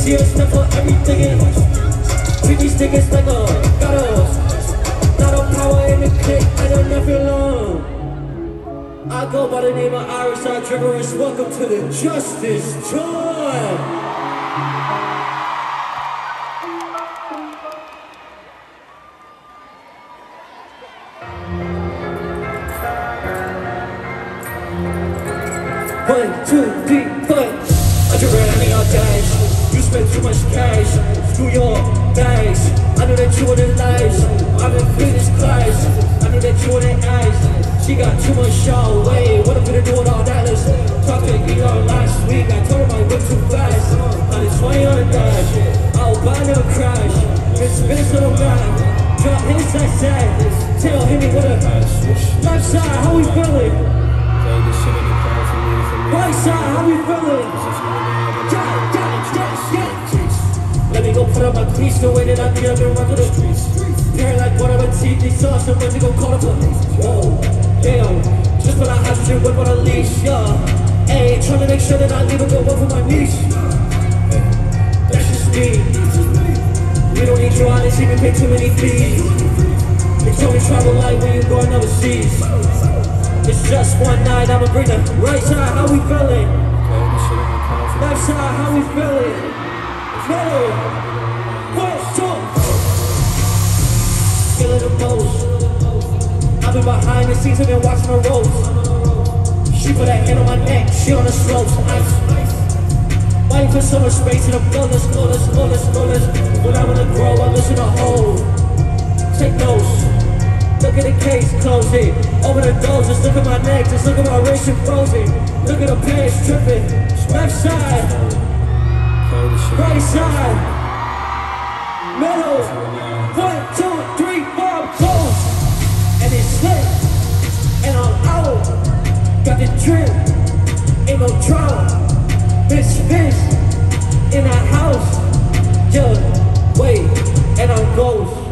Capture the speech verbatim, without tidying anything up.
see us step for everything. Treat these niggas like a goddess. Not a power in the clique, I don't never long. I go by the name of Iris Triggerist. Welcome to the Justice Joy. One, two, three, four. Underground in your dash. You spend too much cash. Screw your bags. I know that you want the lies. I'm in business class. I know that you want the eyes. She got too much show. Wait, what I'm gonna do with all that? Let's talk to Elon last week. I told him I went too fast. On the twenty on the dash. I'll buy never crash. Miss Vince on the map. Drop his side side. Tell him what a left side. How we feeling? Right side, how we feeling? Yeah, yeah, yeah, yeah. Let me go put up my piece the way that I feel. I've been running the streets. Hair like one of my teeth, these sauce, I'm ready to go call the police. Whoa, damn. Just when I have shit, whip on a leash, yeah. Ayy, trying to make sure that I leave a good one for my niece. That's just me. We don't need your honesty, we pay too many fees. They told me travel light when you going overseas. It's just one night, I'ma bring the right side, how we feeling? Left side, how we feeling? Middle, one, two. Feeling the most. I've been behind the scenes, I've been watching the ropes. She put her hand on my neck, she on the slopes. Ice, waiting for so much space in the fullest, fullest, fullest, fullest. When I wanna grow, I listen to hold. Take notes. Look at the case, close it. Open the doors, just look at my neck, just look at my wrist and frozen. Look at the pants tripping. Left side, right side, middle. One, two, three, four, close. And it's slick, and I'm out. Got the drip, ain't no drought. Miss Fish in that house. Yeah, wait, and I'm ghost.